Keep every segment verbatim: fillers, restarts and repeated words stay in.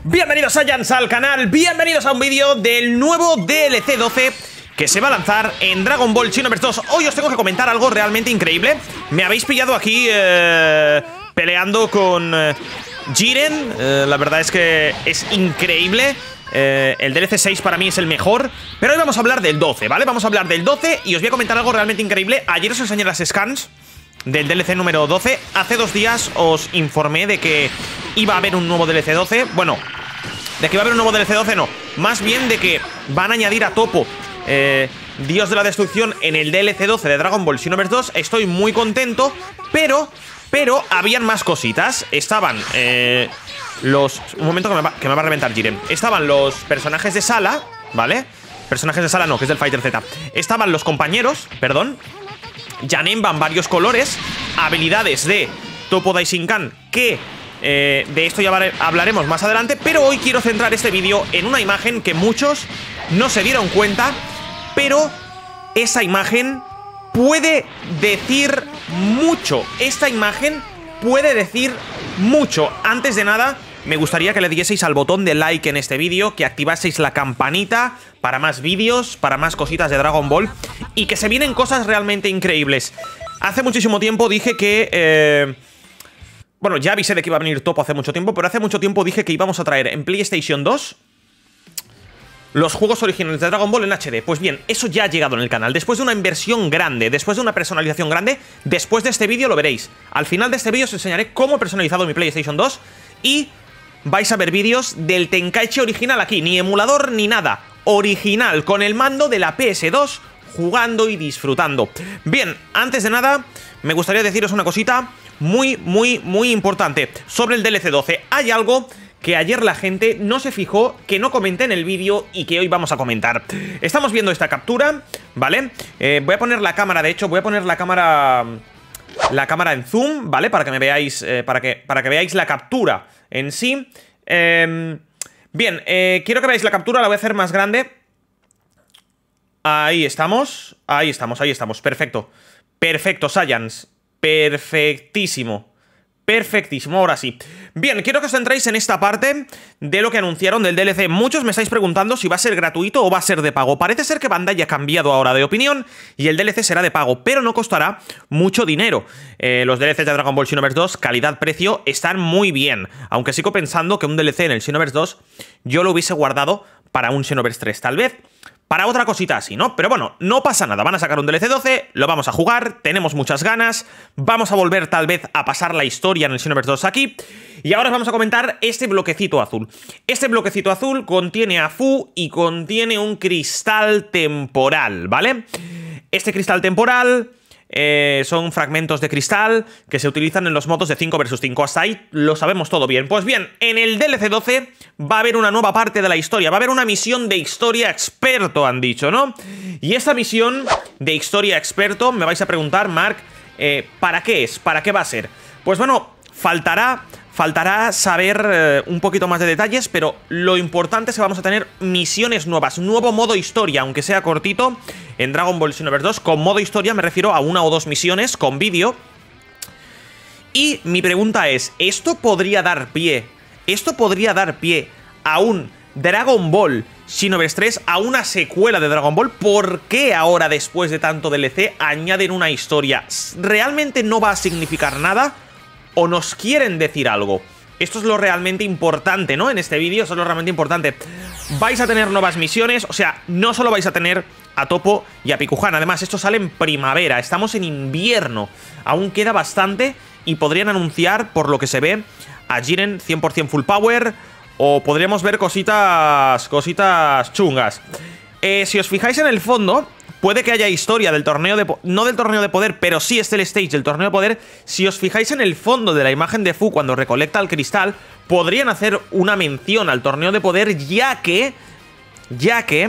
Bienvenidos Saiyans al canal, bienvenidos a un vídeo del nuevo D L C doce que se va a lanzar en Dragon Ball Xenoverse dos. Hoy os tengo que comentar algo realmente increíble. Me habéis pillado aquí eh, peleando con eh, Jiren. eh, La verdad es que es increíble. eh, El D L C seis para mí es el mejor. Pero hoy vamos a hablar del doce, ¿vale? Vamos a hablar del doce y os voy a comentar algo realmente increíble. Ayer os enseñé las scans del D L C número doce. Hace dos días os informé de que iba a haber un nuevo D L C doce. Bueno, de que iba a haber un nuevo D L C doce no, más bien de que van a añadir a Toppo, eh, Dios de la Destrucción, en el D L C doce de Dragon Ball Xenoverse dos. Estoy muy contento, pero Pero habían más cositas. Estaban eh, los... Un momento que me, va, que me va a reventar Jiren. Estaban los personajes de Sala, ¿vale? Personajes de Sala no, que es del Fighter Z. Estaban los compañeros, perdón, Janemba en varios colores, habilidades de Toppo Daishinkan, que eh, de esto ya hablaremos más adelante. Pero hoy quiero centrar este vídeo en una imagen que muchos no se dieron cuenta, pero esa imagen puede decir mucho. Esta imagen puede decir mucho. Antes de nada, me gustaría que le dieseis al botón de like en este vídeo, que activaseis la campanita para más vídeos, para más cositas de Dragon Ball, y que se vienen cosas realmente increíbles. Hace muchísimo tiempo dije que... Eh, bueno, ya avisé de que iba a venir Toppo hace mucho tiempo, pero hace mucho tiempo dije que íbamos a traer en PlayStation dos los juegos originales de Dragon Ball en H D. Pues bien, eso ya ha llegado en el canal. Después de una inversión grande, después de una personalización grande, después de este vídeo lo veréis. Al final de este vídeo os enseñaré cómo he personalizado mi PlayStation dos y vais a ver vídeos del Tenkaichi original aquí. Ni emulador ni nada. Original, con el mando de la P S dos, jugando y disfrutando. Bien, antes de nada, me gustaría deciros una cosita muy, muy, muy importante sobre el D L C doce. Hay algo que ayer la gente no se fijó, que no comenté en el vídeo y que hoy vamos a comentar. Estamos viendo esta captura, ¿vale? Eh, voy a poner la cámara, de hecho, voy a poner la cámara... La cámara en zoom, ¿vale? Para que me veáis, eh, para que, para que veáis la captura en sí. Eh, bien, eh, quiero que veáis la captura, la voy a hacer más grande. Ahí estamos, ahí estamos, ahí estamos, perfecto. Perfecto, Saiyans, perfectísimo. Perfectísimo, ahora sí. Bien, quiero que os centréis en esta parte de lo que anunciaron del D L C. Muchos me estáis preguntando si va a ser gratuito o va a ser de pago. Parece ser que Bandai ha cambiado ahora de opinión y el D L C será de pago, pero no costará mucho dinero. eh, Los D L Cs de Dragon Ball Xenoverse dos, calidad-precio, están muy bien. Aunque sigo pensando que un D L C en el Xenoverse dos yo lo hubiese guardado para un Xenoverse tres, tal vez para otra cosita así, ¿no? Pero bueno, no pasa nada, van a sacar un D L C doce, lo vamos a jugar, tenemos muchas ganas, vamos a volver tal vez a pasar la historia en el Xenoverse dos aquí. Y ahora os vamos a comentar este bloquecito azul. Este bloquecito azul contiene a Fu y contiene un cristal temporal, ¿vale? Este cristal temporal... Eh, son fragmentos de cristal que se utilizan en los modos de cinco versus cinco. Hasta ahí lo sabemos todo bien. Pues bien, en el D L C doce va a haber una nueva parte de la historia. Va a haber una misión de historia experto, han dicho, ¿no? Y esta misión de historia experto, me vais a preguntar, Mark, eh, ¿para qué es? ¿Para qué va a ser? Pues bueno, faltará... Faltará saber eh, un poquito más de detalles, pero lo importante es que vamos a tener misiones nuevas, nuevo modo historia, aunque sea cortito, en Dragon Ball Xenoverse dos. Con modo historia me refiero a una o dos misiones con vídeo. Y mi pregunta es, ¿esto podría dar pie? ¿Esto podría dar pie a un Dragon Ball Xenoverse tres, a una secuela de Dragon Ball? ¿Por qué ahora, después de tanto D L C, añaden una historia? ¿Realmente no va a significar nada? ¿O nos quieren decir algo? Esto es lo realmente importante, ¿no? En este vídeo, eso es lo realmente importante. Vais a tener nuevas misiones, o sea, no solo vais a tener a Toppo y a Pikuhan. Además, esto sale en primavera, estamos en invierno. Aún queda bastante y podrían anunciar, por lo que se ve, a Jiren cien por cien full power. O podríamos ver cositas, cositas chungas. Eh, si os fijáis en el fondo... Puede que haya historia del torneo de... No del torneo de poder, pero sí es el stage del torneo de poder. Si os fijáis en el fondo de la imagen de Fu cuando recolecta el cristal, podrían hacer una mención al torneo de poder, ya que... Ya que...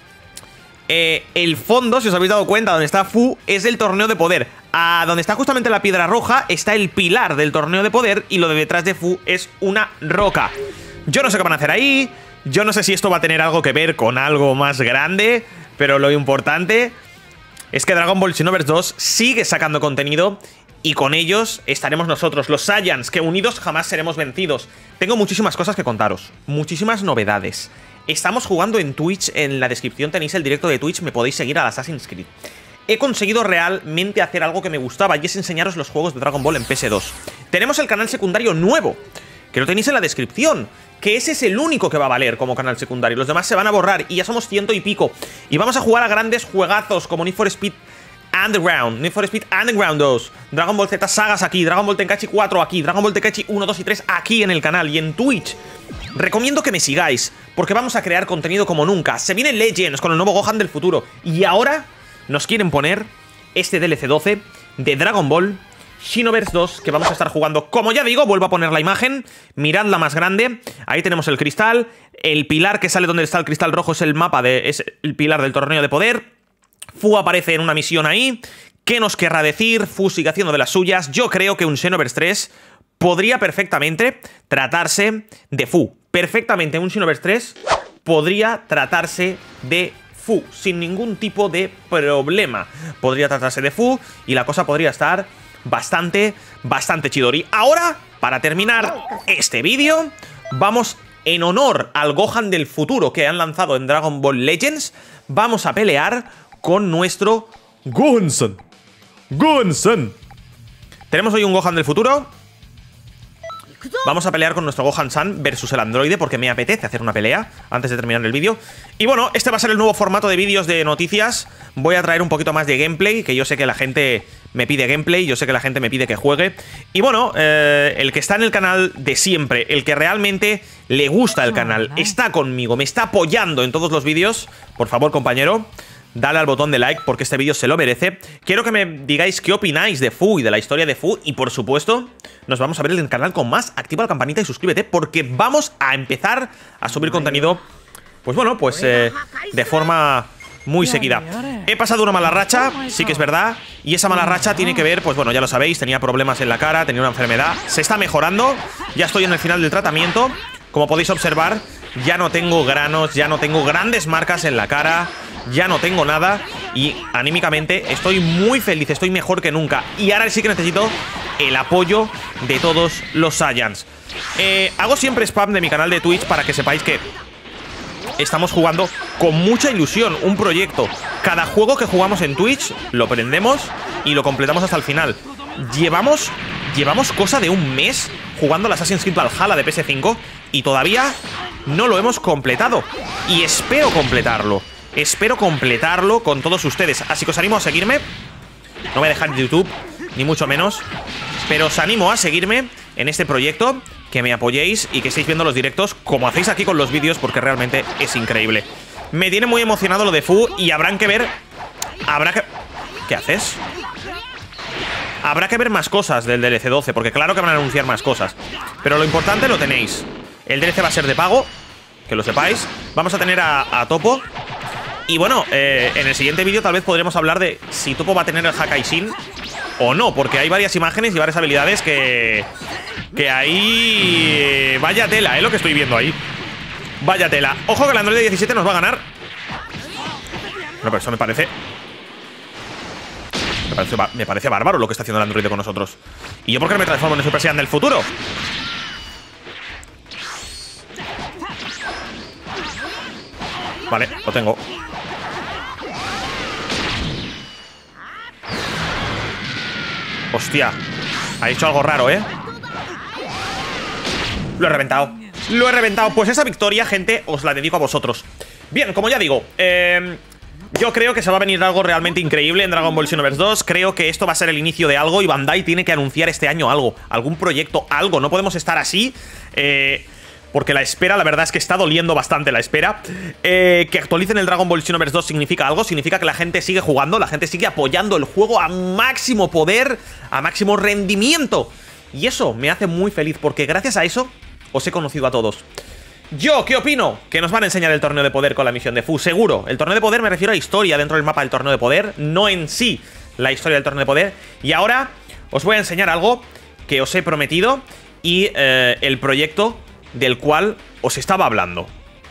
Eh, el fondo, si os habéis dado cuenta, donde está Fu, es el torneo de poder. A donde está justamente la piedra roja, está el pilar del torneo de poder, y lo de detrás de Fu es una roca. Yo no sé qué van a hacer ahí. Yo no sé si esto va a tener algo que ver con algo más grande... Pero lo importante es que Dragon Ball Xenoverse dos sigue sacando contenido y con ellos estaremos nosotros, los Saiyans, que unidos jamás seremos vencidos. Tengo muchísimas cosas que contaros, muchísimas novedades. Estamos jugando en Twitch, en la descripción tenéis el directo de Twitch, me podéis seguir al Assassin's Creed. He conseguido realmente hacer algo que me gustaba, y es enseñaros los juegos de Dragon Ball en P S dos. Tenemos el canal secundario nuevo, que lo tenéis en la descripción, que ese es el único que va a valer como canal secundario. Los demás se van a borrar, y ya somos ciento y pico. Y vamos a jugar a grandes juegazos como Need for Speed Underground, Need for Speed Underground dos, Dragon Ball Z Sagas aquí, Dragon Ball Tenkaichi cuatro aquí, Dragon Ball Tenkaichi uno, dos y tres aquí en el canal y en Twitch. Recomiendo que me sigáis, porque vamos a crear contenido como nunca. Se viene Legends con el nuevo Gohan del futuro, y ahora nos quieren poner este D L C doce de Dragon Ball Xenoverse dos, que vamos a estar jugando. Como ya digo, vuelvo a poner la imagen, mirad la más grande, ahí tenemos el cristal, el pilar que sale donde está el cristal rojo es el mapa, de, es el pilar del torneo de poder. Fu aparece en una misión ahí. ¿Qué nos querrá decir? Fu sigue haciendo de las suyas. Yo creo que un Xenoverse tres podría perfectamente tratarse de Fu. Perfectamente un Xenoverse tres podría tratarse de Fu, sin ningún tipo de problema. Podría tratarse de Fu y la cosa podría estar bastante, bastante chidori. Ahora, para terminar este vídeo, vamos en honor al Gohan del futuro que han lanzado en Dragon Ball Legends, vamos a pelear con nuestro Gohan-san. Gohan-san. Tenemos hoy un Gohan del futuro. Vamos a pelear con nuestro Gohan-san versus el androide, porque me apetece hacer una pelea antes de terminar el vídeo. Y bueno, este va a ser el nuevo formato de vídeos de noticias. Voy a traer un poquito más de gameplay, que yo sé que la gente me pide gameplay, yo sé que la gente me pide que juegue. Y bueno, eh, el que está en el canal de siempre, el que realmente le gusta el canal, está conmigo, me está apoyando en todos los vídeos. Por favor, compañero, dale al botón de like porque este vídeo se lo merece. Quiero que me digáis qué opináis de Fu y de la historia de Fu. Y por supuesto, nos vamos a ver en el canal con más. Activa la campanita y suscríbete porque vamos a empezar a subir contenido, pues bueno, pues eh, de forma muy seguida. He pasado una mala racha, sí que es verdad. Y esa mala racha tiene que ver, pues bueno, ya lo sabéis, tenía problemas en la cara, tenía una enfermedad. Se está mejorando, ya estoy en el final del tratamiento. Como podéis observar, ya no tengo granos, ya no tengo grandes marcas en la cara, ya no tengo nada y anímicamente estoy muy feliz, estoy mejor que nunca. Y ahora sí que necesito el apoyo de todos los Saiyans. Eh, hago siempre spam de mi canal de Twitch para que sepáis que estamos jugando con mucha ilusión un proyecto. Cada juego que jugamos en Twitch lo prendemos y lo completamos hasta el final. Llevamos, llevamos cosa de un mes jugando al Assassin's Creed Valhalla de P S cinco y todavía no lo hemos completado. Y espero completarlo. Espero completarlo con todos ustedes. Así que os animo a seguirme. No voy a dejar YouTube, ni mucho menos, pero os animo a seguirme en este proyecto, que me apoyéis y que estéis viendo los directos como hacéis aquí con los vídeos, porque realmente es increíble. Me tiene muy emocionado lo de Fu y habrán que ver... Habrá que... ¿Qué haces? Habrá que ver más cosas del D L C doce, porque claro que van a anunciar más cosas. Pero lo importante lo tenéis. El D L C va a ser de pago, que lo sepáis. Vamos a tener a, a Toppo. Y bueno, eh, en el siguiente vídeo tal vez podremos hablar de si Toppo va a tener el Hakaishin o no, porque hay varias imágenes y varias habilidades que... Que ahí... Vaya tela, ¿eh? Lo que estoy viendo ahí. Vaya tela. Ojo que el Android diecisiete nos va a ganar. No, pero eso me parece... Me parece, me parece bárbaro lo que está haciendo el Android con nosotros. ¿Y yo por qué me transformo en el Super Saiyan del futuro? Vale, lo tengo. Hostia, ha hecho algo raro, ¿eh? Lo he reventado. Lo he reventado. Pues esa victoria, gente, os la dedico a vosotros. Bien, como ya digo, eh, yo creo que se va a venir algo realmente increíble en Dragon Ball Xenoverse dos. Creo que esto va a ser el inicio de algo y Bandai tiene que anunciar este año algo. Algún proyecto, algo. No podemos estar así, eh... porque la espera, la verdad es que está doliendo bastante la espera. eh, Que actualicen el Dragon Ball Xenoverse dos significa algo. Significa que la gente sigue jugando, la gente sigue apoyando el juego a máximo poder, a máximo rendimiento. Y eso me hace muy feliz, porque gracias a eso os he conocido a todos. ¿Yo qué opino? Que nos van a enseñar el torneo de poder con la misión de Fu, seguro. El torneo de poder me refiero a historia dentro del mapa del torneo de poder, no en sí la historia del torneo de poder. Y ahora os voy a enseñar algo que os he prometido y eh, el proyecto del cual os estaba hablando.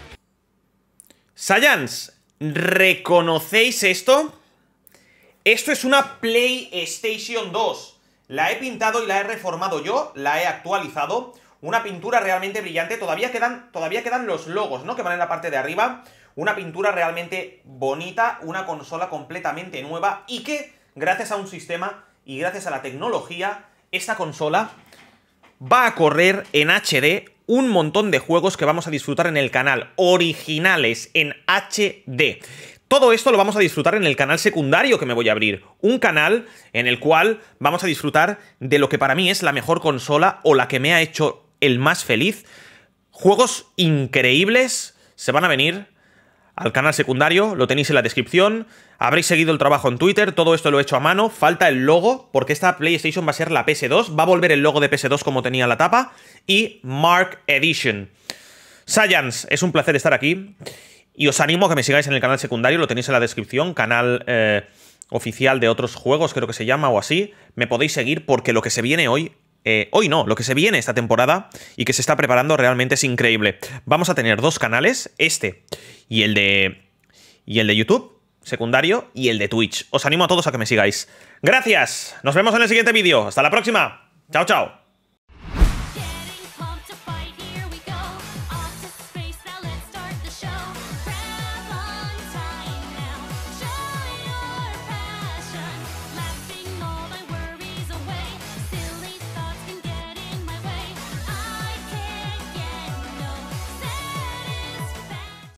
Saiyans, ¿reconocéis esto? Esto es una PlayStation dos. La he pintado y la he reformado yo, la he actualizado. Una pintura realmente brillante. Todavía quedan, todavía quedan los logos, ¿no? Que van en la parte de arriba. Una pintura realmente bonita, una consola completamente nueva y que, gracias a un sistema y gracias a la tecnología, esta consola va a correr en H D un montón de juegos que vamos a disfrutar en el canal, originales en H D. Todo esto lo vamos a disfrutar en el canal secundario que me voy a abrir. Un canal en el cual vamos a disfrutar de lo que para mí es la mejor consola o la que me ha hecho el más feliz. Juegos increíbles se van a venir al canal secundario, lo tenéis en la descripción. Habréis seguido el trabajo en Twitter, todo esto lo he hecho a mano. Falta el logo, porque esta PlayStation va a ser la P S dos. Va a volver el logo de P S dos como tenía la tapa. Y Mark Edition. Science, es un placer estar aquí. Y os animo a que me sigáis en el canal secundario, lo tenéis en la descripción, canal eh, oficial de otros juegos, creo que se llama o así. Me podéis seguir porque lo que se viene hoy, eh, hoy no, lo que se viene esta temporada y que se está preparando realmente es increíble. Vamos a tener dos canales, este y el de, y el de YouTube, secundario, y el de Twitch. Os animo a todos a que me sigáis. Gracias, nos vemos en el siguiente vídeo. Hasta la próxima. Chao, chao.